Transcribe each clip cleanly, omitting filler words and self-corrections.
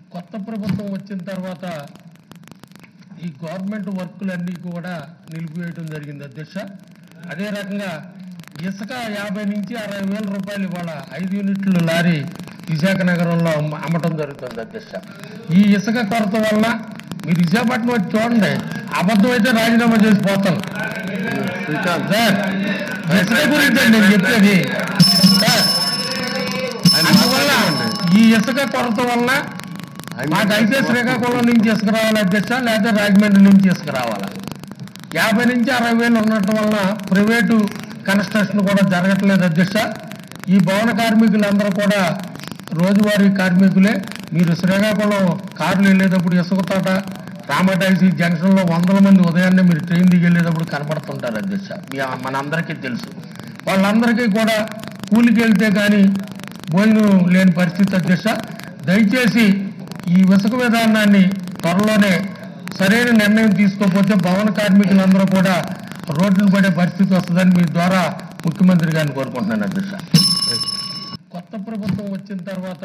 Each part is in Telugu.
కొత్త ప్రభుత్వం వచ్చిన తర్వాత ఈ గవర్నమెంట్ వర్కులన్నీ కూడా నిలిపివేయడం జరిగింది అధ్యక్ష. అదే రకంగా ఇసుక 50 నుంచి 60 వేల రూపాయలు ఇవాళ 5 యూనిట్లు లారీ విశాఖ నగరంలో అమ్మటం జరుగుతుంది అధ్యక్ష. ఈ ఇసుక కొరత వల్ల మీరు విశాఖపట్నం వచ్చి చూడండి, అబద్ధం అయితే రాజీనామా చేసి పోతాను సార్. ఇసుక గురించి నేను చెప్పేది సార్. అందువల్ల ఈ ఇసుక కొరత వల్ల మాకైతే శ్రీకాకుళం నుంచి ఇసుక రావాలి అధ్యక్ష, లేకపోతే రాజమండ్రి నుంచి ఇసుక రావాలి. 50 నుంచి 60 వేలు ఉండటం వల్ల ప్రైవేటు కన్స్ట్రక్షన్ కూడా జరగట్లేదు అధ్యక్ష. ఈ భవన కార్మికులందరూ కూడా రోజువారీ కార్మికులే. మీరు శ్రీకాకుళం కార్లు వెళ్ళేటప్పుడు ఇసుకతోట రామటాయిసీ జంక్షన్లో వందల మంది ఉదయాన్నే మీరు ట్రైన్ దిగి వెళ్ళేటప్పుడు కనపడుతుంటారు అధ్యక్ష. మనందరికీ తెలుసు. వాళ్ళందరికీ కూడా కూలికి వెళ్తే కానీ భోజనం లేని పరిస్థితి అధ్యక్ష. దయచేసి ఈ ఇసుక విధానాన్ని త్వరలోనే సరైన నిర్ణయం తీసుకోకపోతే భవన కార్మికులందరూ కూడా రోడ్డును పడే పరిస్థితి వస్తుందని మీ ద్వారా ముఖ్యమంత్రి గారిని కోరుకుంటున్నాను అధ్యక్ష. కొత్త ప్రభుత్వం వచ్చిన తర్వాత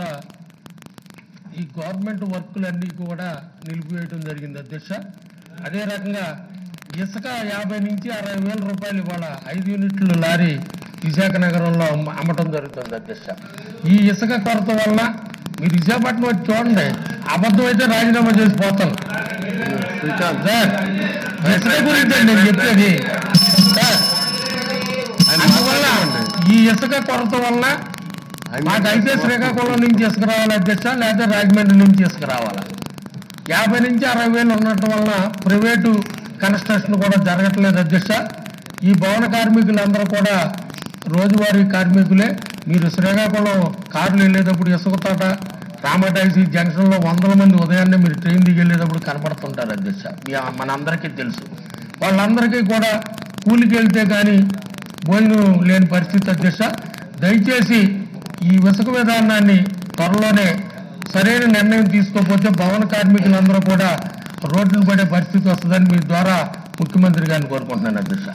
ఈ గవర్నమెంట్ వర్కులన్నీ కూడా నిలిపివేయడం జరిగింది అధ్యక్ష. అదే రకంగా ఇసుక 50 నుంచి 60 వేల రూపాయలు ఇవాళ 5 యూనిట్లు లారీ విశాఖ నగరంలో అమ్మటం జరుగుతుంది అధ్యక్ష. ఈ ఇసుక కొరత వల్ల మీరు విశాఖపట్నం వచ్చి చూడండి, అబద్ధం అయితే రాజీనామా చేసి పోతాను సార్. ఇసుక గురించి నేను చెప్పేది సార్. అందువల్ల ఈ ఇసుక కొరత వల్ల మాకైతే శ్రీకాకుళం నుంచి ఇసుక రావాలి అధ్యక్ష, లేకపోతే రాజమండ్రి నుంచి ఇసుక రావాలి. 50 నుంచి 60 వేలు ఉండటం వల్ల ప్రైవేటు కన్స్ట్రక్షన్ కూడా జరగట్లేదు అధ్యక్ష. ఈ భవన కార్మికులందరూ కూడా రోజువారీ కార్మికులే. మీరు శ్రీకాకుళం కార్లు వెళ్ళేటప్పుడు ఇసుకతోట రామటాయిసీ జంక్షన్లో వందల మంది ఉదయాన్నే మీరు ట్రైన్ దిగి వెళ్ళేటప్పుడు కనపడుతుంటారు అధ్యక్ష. మనందరికీ తెలుసు. వాళ్ళందరికీ కూడా కూలికి వెళ్తే కానీ భోజనం లేని పరిస్థితి అధ్యక్ష. దయచేసి ఈ ఇసుక విధానాన్ని త్వరలోనే సరైన నిర్ణయం తీసుకోకపోతే భవన కార్మికులందరూ కూడా రోడ్డును పడే పరిస్థితి వస్తుందని మీ ద్వారా ముఖ్యమంత్రి గారిని కోరుకుంటున్నాను అధ్యక్ష.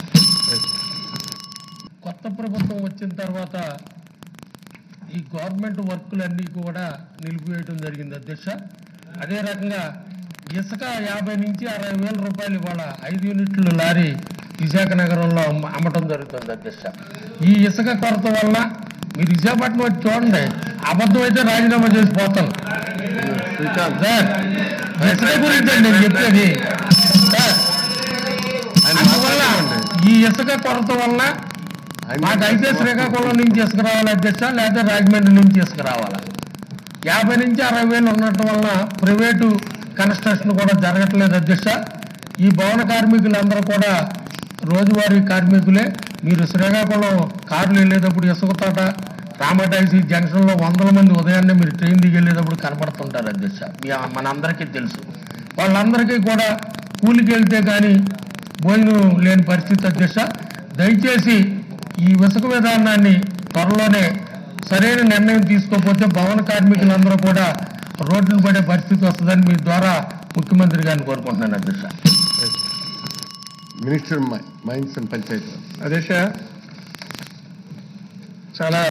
కొత్త ప్రభుత్వం వచ్చిన తర్వాత ఈ గవర్నమెంట్ వర్కులన్నీ కూడా నిలిపివేయడం జరిగింది అధ్యక్ష. అదే రకంగా ఇసుక 50 నుంచి 60 వేల రూపాయలు ఇవాళ 5 యూనిట్లు లారీ విశాఖ నగరంలో అమ్మటం జరుగుతుంది అధ్యక్ష. ఈ ఇసుక కొరత వల్ల మీరు విశాఖపట్నం వచ్చి చూడండి, అబద్ధం అయితే రాజీనామా చేసి పోతాను సార్. ఇసుక గురించి నేను చెప్పేది సార్. అందువల్ల ఈ ఇసుక కొరత వల్ల మాకైతే శ్రీకాకుళం నుంచి ఇసుక రావాలి అధ్యక్ష, లేకపోతే రాజమండ్రి నుంచి ఇసుక రావాలి. 50 నుంచి 60 వేలు ఉండటం వల్ల ప్రైవేటు కన్స్ట్రక్షన్ కూడా జరగట్లేదు అధ్యక్ష. ఈ భవన కార్మికులందరూ కూడా రోజువారీ కార్మికులే. మీరు శ్రీకాకుళం కార్లు వెళ్ళేటప్పుడు ఇసుకతోట రామటాయిసీ జంక్షన్లో వందల మంది ఉదయాన్నే మీరు ట్రైన్ దిగి వెళ్ళేటప్పుడు కనపడుతుంటారు అధ్యక్ష. మనందరికీ తెలుసు. వాళ్ళందరికీ కూడా కూలికి వెళ్తే కానీ భోజనం లేని పరిస్థితి అధ్యక్ష. దయచేసి ఈ ఇసుక విధానాన్ని త్వరలోనే సరైన నిర్ణయం తీసుకోకపోతే భవన కార్మికులందరూ కూడా రోడ్డును పడే పరిస్థితి వస్తుందని మీ ద్వారా ముఖ్యమంత్రి గారిని కోరుకుంటున్నాను అధ్యక్ష. మినిస్టర్ మైన్స్ అండ్ పంచాయతీ అధ్యక్ష, చాలా